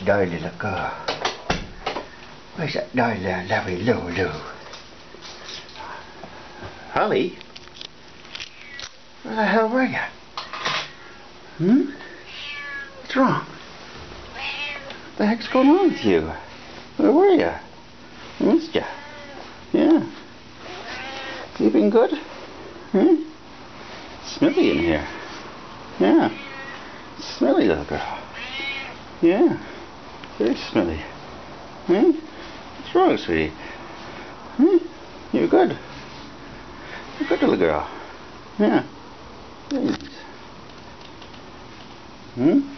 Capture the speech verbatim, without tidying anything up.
dirty little girl? Where's that dirty little lovely Lulu? Holly? Where the hell were you? Hmm? What's wrong? What the heck's going on with you? Where were you? I missed you. Yeah. Sleeping good? Hmm? Smelly in here. Yeah. Smelly little girl. Yeah. Very smelly. Hmm? What's wrong, sweetie? Hmm? You're good. You're good little girl. Yeah. Very nice. Hmm?